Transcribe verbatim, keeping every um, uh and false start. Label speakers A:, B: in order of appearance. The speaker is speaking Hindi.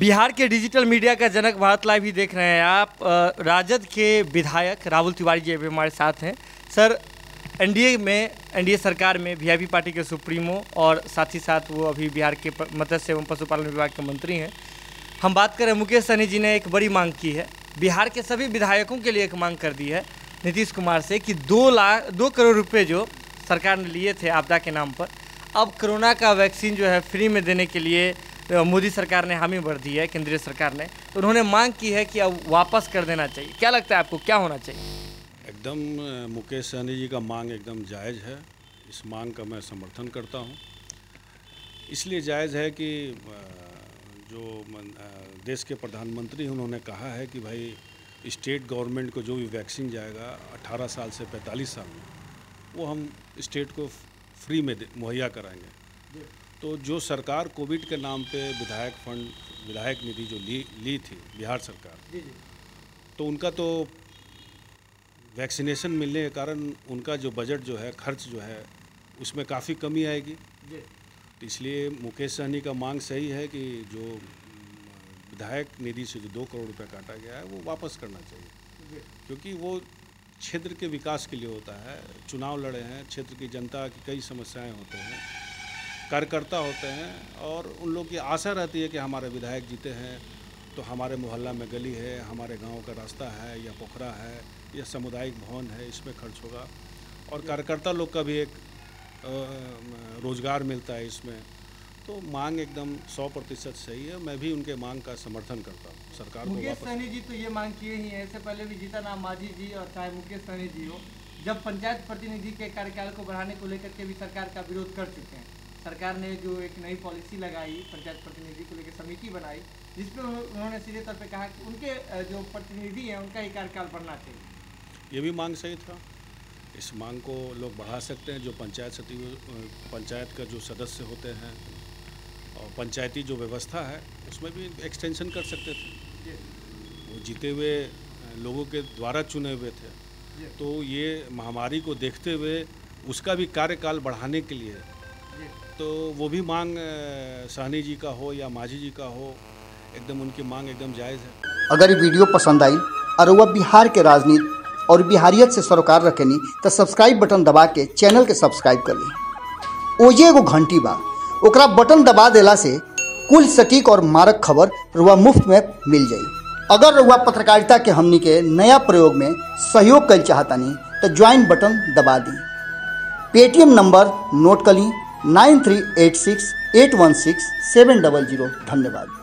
A: बिहार के डिजिटल मीडिया का जनक भारत लाइव ही देख रहे हैं आप। राजद के विधायक राहुल तिवारी जी अभी हमारे साथ हैं। सर, एनडीए में एनडीए सरकार में वीआईपी पार्टी के सुप्रीमो और साथ ही साथ वो अभी बिहार के मत्स्य एवं पशुपालन विभाग के मंत्री हैं। हम बात करें, मुकेश सहनी जी ने एक बड़ी मांग की है, बिहार के सभी विधायकों के लिए एक मांग कर दी है नीतीश कुमार से कि दो लाख दो करोड़ रुपये जो सरकार ने लिए थे आपदा के नाम पर, अब कोरोना का वैक्सीन जो है फ्री में देने के लिए मोदी सरकार ने हामी भर दी है, केंद्रीय सरकार ने। तो उन्होंने मांग की है कि अब वापस कर देना चाहिए। क्या लगता है आपको, क्या होना चाहिए?
B: एकदम मुकेश सहनी जी का मांग एकदम जायज़ है। इस मांग का मैं समर्थन करता हूं। इसलिए जायज़ है कि जो देश के प्रधानमंत्री उन्होंने कहा है कि भाई स्टेट गवर्नमेंट को जो भी वैक्सीन जाएगा अठारह साल से पैंतालीस साल में, वो हम स्टेट को फ्री में मुहैया कराएंगे। तो जो सरकार कोविड के नाम पे विधायक फंड विधायक निधि जो ली ली थी बिहार सरकार, तो उनका तो वैक्सीनेशन मिलने के कारण उनका जो बजट जो है, खर्च जो है, उसमें काफ़ी कमी आएगी। तो इसलिए मुकेश सहनी का मांग सही है कि जो विधायक निधि से जो दो करोड़ रुपए काटा गया है वो वापस करना चाहिए, क्योंकि वो क्षेत्र के विकास के लिए होता है। चुनाव लड़े हैं, क्षेत्र की जनता की कई समस्याएं होते हैं, कार्यकर्ता होते हैं, और उन लोग की आशा रहती है कि हमारे विधायक जीते हैं तो हमारे मोहल्ला में गली है, हमारे गांव का रास्ता है, या पोखरा है, या सामुदायिक भवन है, इसमें खर्च होगा, और कार्यकर्ता लोग का भी एक रोज़गार मिलता है इसमें। तो मांग एकदम सौ प्रतिशत सही है। मैं भी उनके मांग का समर्थन करता हूँ। सरकार को
A: मुकेश सहनी जी तो ये मांग किए ही हैं, इससे पहले भी जीतन राम मांझी जी और चाहे मुकेश सहनी जी हो, जब पंचायत प्रतिनिधि के कार्यकाल को बढ़ाने को लेकर के भी सरकार का विरोध कर चुके हैं। सरकार ने जो एक नई पॉलिसी लगाई, पंचायत प्रतिनिधि को लेकर समिति बनाई, जिसमें उन्होंने सीधे तौर पे कहा कि उनके जो प्रतिनिधि हैं उनका ही कार्यकाल बढ़ना चाहिए।
B: ये भी मांग सही था। इस मांग को लोग बढ़ा सकते हैं। जो पंचायत सचिव पंचायत का जो सदस्य होते हैं और पंचायती जो व्यवस्था है उसमें भी एक्सटेंशन कर सकते थे। वो जीते हुए लोगों के द्वारा चुने हुए थे, तो ये महामारी को देखते हुए उसका भी कार्यकाल बढ़ाने के लिए, तो वो भी मांग सहनी जी का हो या मांझी जी का हो, एकदम उनकी मांग एकदम जायज़ है।
C: अगर ये वीडियो पसंद आई और वह बिहार के राजनीति और बिहारियत से सरोकार रखेनी तो सब्सक्राइब बटन दबा के चैनल के सब्सक्राइब कर ली। ओजे एगो घंटी बा, ओकरा बटन दबा देला से कुल सटीक और मारक खबर रुआ मुफ्त में मिल जाई। अगर रुआ पत्रकारिता के हमनी के नया प्रयोग में सहयोग कर चाहतानी तो ज्वाइन बटन दबा दी। पेटीएम नंबर नोट कर ली nine three eight six eight one six seven double zero. धन्यवाद।